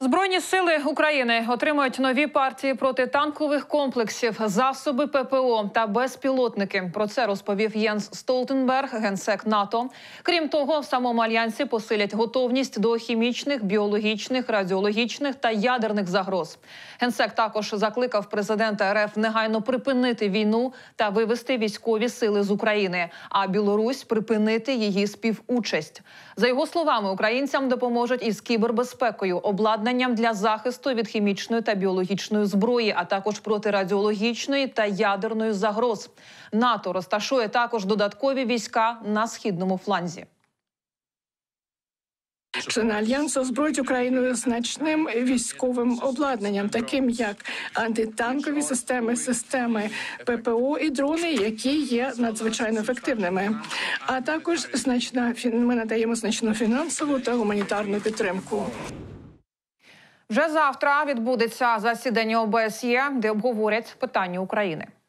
Збройні сили України отримують нові партії протитанкових комплексів, засоби ППО та безпілотники. Про це розповів Єнс Столтенберг, генсек НАТО. Крім того, в самому альянсі посилять готовність до хімічних, біологічних, радіологічних та ядерних загроз. Генсек також закликав президента РФ негайно припинити війну та вивести військові сили з України, а Білорусь припинити її співучасть. За його словами, українцям допоможуть із кібербезпекою, обладнанням для захисту від хімічної та біологічної зброї, а також проти радіологічної та ядерної загроз. НАТО розташує також додаткові війська на східному фланзі. Члени Альянсу озброють Україну значним військовим обладнанням, таким як антитанкові системи ППО і дрони, які є надзвичайно ефективними. А також ми надаємо значну фінансову та гуманітарну підтримку. Вже завтра відбудеться засідання ОБСЄ, де обговорять питання України.